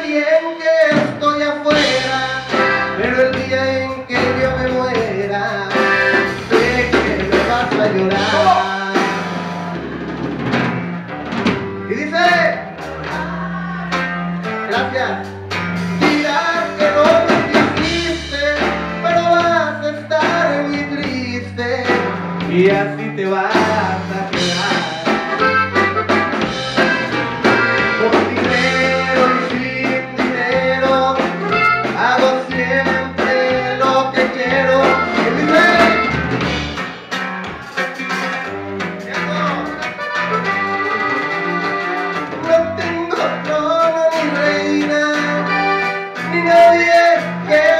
bien que estoy afuera, pero el día en que yo me muera, sé que me vas a llorar. Y dice, gracias. Dirás que no me quisiste, pero vas a estar muy triste y así te vas a quedar. Con dinero y sin dinero, hago siempre lo que quiero. Y dice, no tengo trono ni reina, ni nadie que